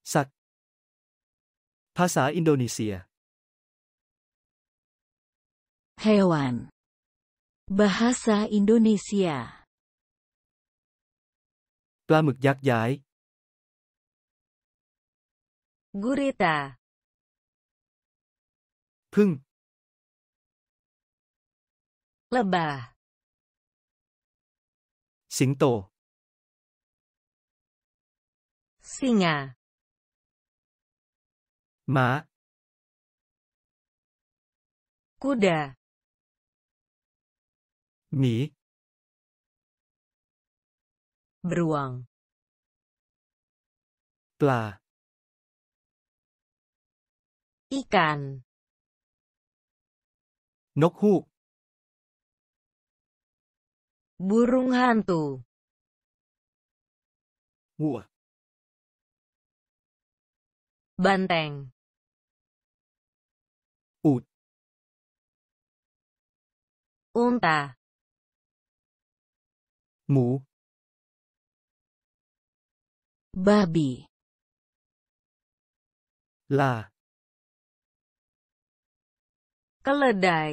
สัตว์ภาษาอินโดนีเซีย Hewan. Bahasa Indonesia. ปลาหมึกยักษ์ย้าย Gurita. ผึ้ง Lebah. สิงโต Singa. ม้า Kuda. หมี Beruang. ปลา Ikan. นกฮูก Burung hantu. วัว Banteng. อูฐ Unta. หมู Babi. ลา Keledai.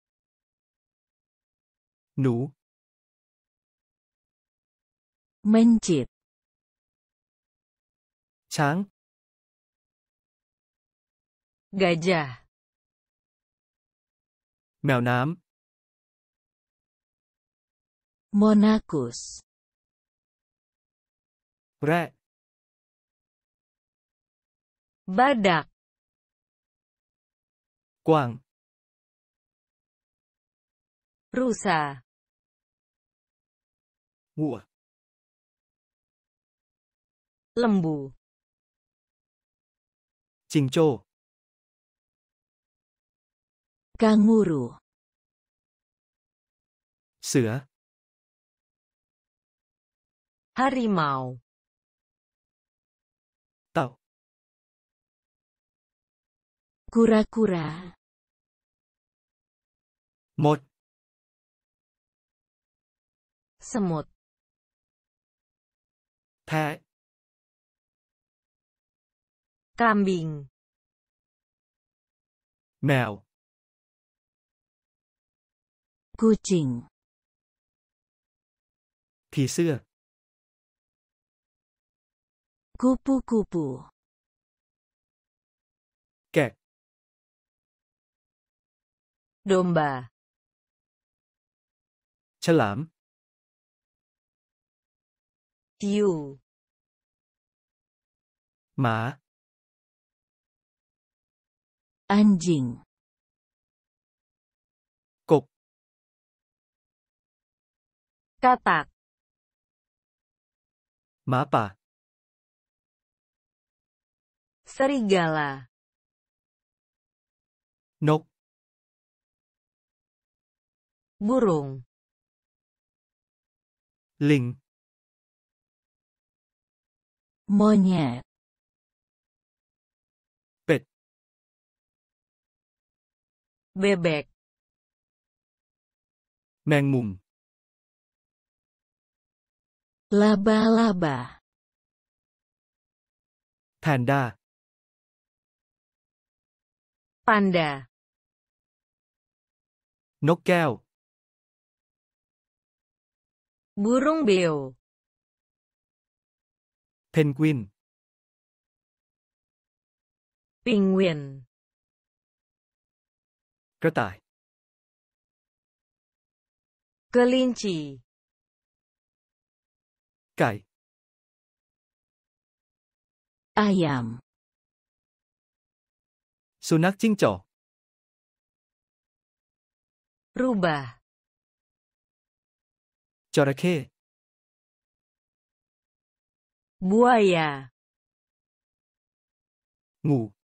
หนู Mencit. ช้าง Gajah. แมวน้ Monachus. ำ แระ Badak. กวาง Rusa. วัว Lembu. จิงโจ้ Kanguru. เสือ Harimau. เต่า Kura-kura. มด Semut. แพะ Kambing. แมว Kucing. ผีเสื้อ Kupu-kupu. แกะ Domba. ฉลาม Hiu. หมา Anjing. กบ Katak. หมาป่า Serigala. นก Burung. ลิง Monyet. เป็ด Bebek. แมงมุม Laba-laba. แพนด้า Panda. นกแก้ว Burung beo. เพนกวิน Penguin. กระต่าย Kelinci. ไก่ Ayam. สุนัขจิ้งจอก Rubah. จระเข้ Buaya. งู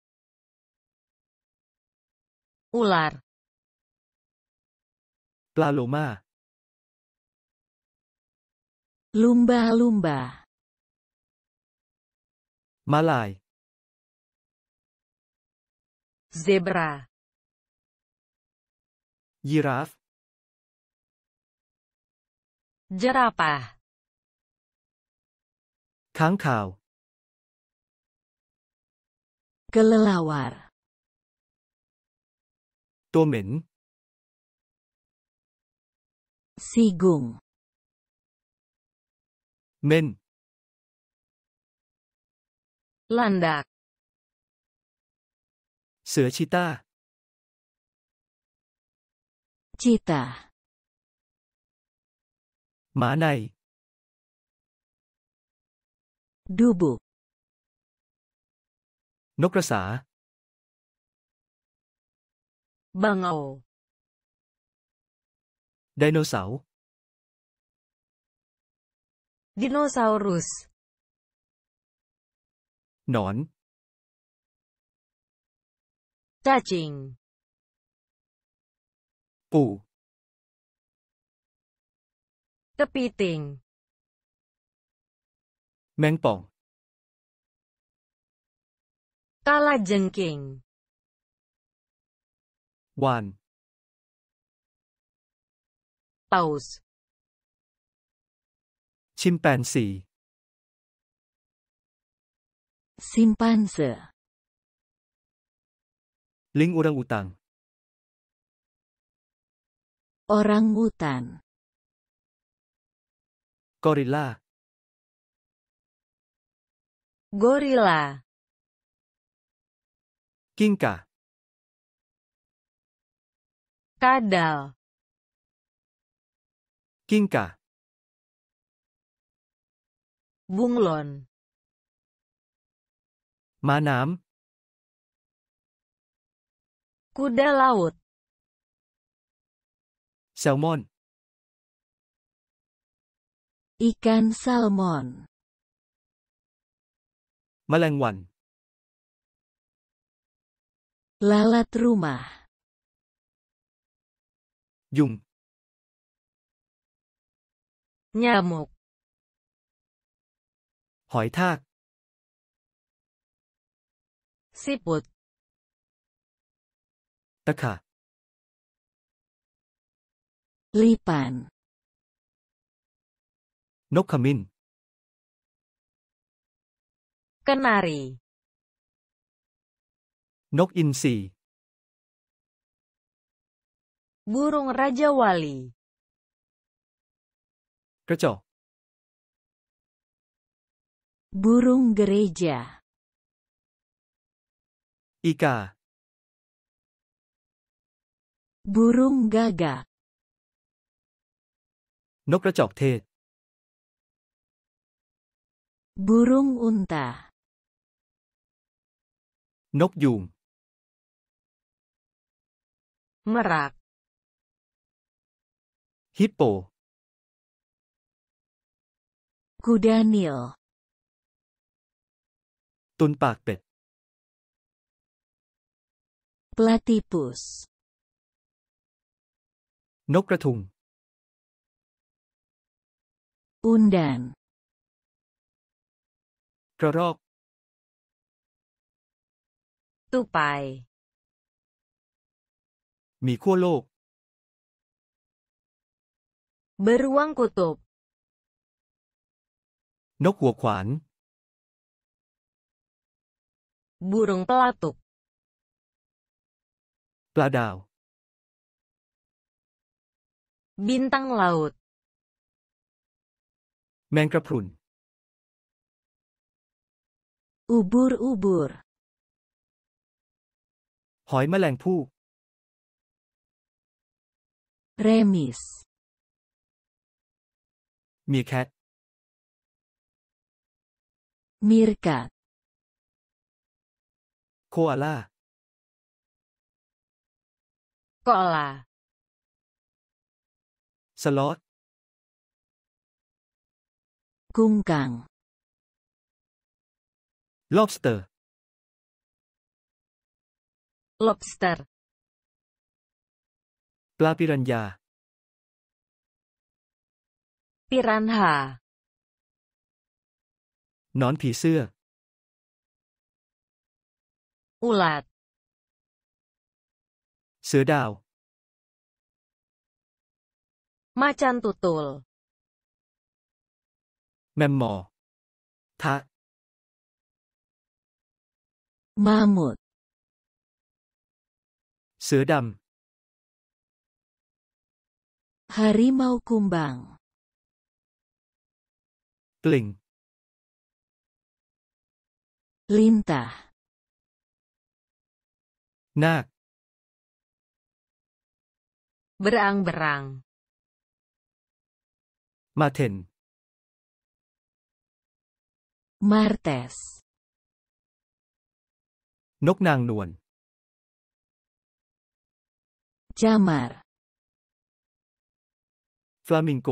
Ular. ปลาโลมา Lumba-lumba. ม้าลาย Zebra. ยีราฟ Jerapah. ค้างคาว Kelelawar. ตัวเหม็น Sigung. เม่น Landak. เสือชีต้า Cita. หมาใน Dubuk. นกกระสา Bangau. ไดโนเสาร์ Dinosaurus. หนอน Cacing. ปู่ Kepiting. แมงป่อง Kalajengking. วาน Paus. ชิมแปนซี Simpanse. ลิงอุรังอุตัง Orang utan. กอริลลา Gorila. กิ้งก่า Kadal. กิ้งก่า Bunglon. ม้าน้ Kuda laut. ำ แซลมอน Ikan salmon. แมลงวัน Lalat rumah. ยุง Nyamuk. หอยทาก Siput. ตะขาบ Lipan. นกขมิ้น Kenari. นกอินทรี Burung Raja Wali. กระจอก Burung gereja. อีกา Burung gagak. นกกระจอกเทศ Burung unta. นกยูง Merak. ฮิปโป Kuda Nil. ตุนปากเป็ด Platypus. นกกระทุง Undan. กระรอก Tupai. หมีขั้วโลก Beruang kutub. นกหัวขวาน Burung pelatuk. ปลาดาว Bintang laut. แมงกระพรุน Ubur-ubur. หอยแมลงภู่ Remis. มีแคท Meerkat. โคอาล่า Koala. สลอธ Kungkang. ลอบสเตอร์ Lobster. ปลาปิรันยา Piranha. หนอนผีเสื้อ Ulat. เสือดาว Macan tutul. แมมมอร์ทะ Mamut. เสือด Harimau kumbang. ำ กลิ่ง Lintah. นาค Berang-berang. มาเทน Martes. นกนางนวล Camar. ฟลามิงโก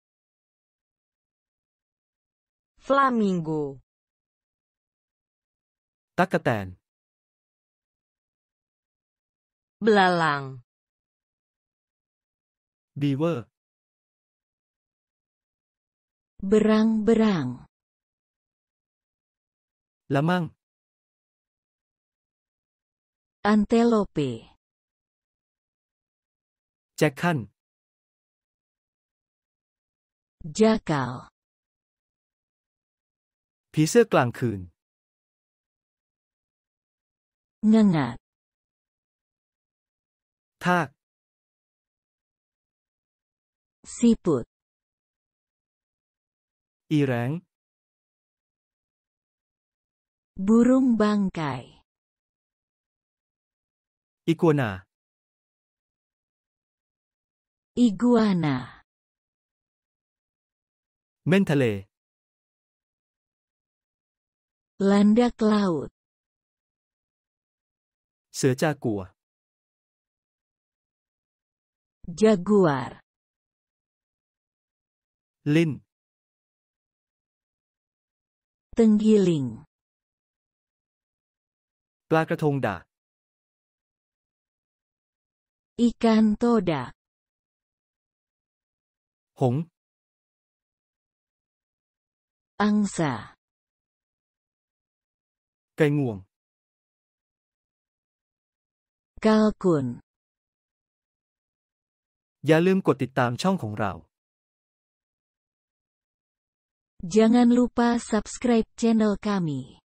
Flamingo. ตั๊กแตน Belalang. บีเวอร์ Berang-berang. ละมั่ง Antelope. แจ็คคัน Jakal. ผีเสื้อกลางคืน Ngengat. ทาก Siput. อีแรง Burung bangkai. อีกัวนา Iguana. เม่นทะเล Landak laut. เสือจากัว Jaguar. ลิ้น Tenggiling. ปลากระทงดาก Ikan todak. หงส์ Angsa. ไก่งวง Kalkun. อย่าลืมกดติดตามช่องของเรา Jangan lupa subscribe channel kami.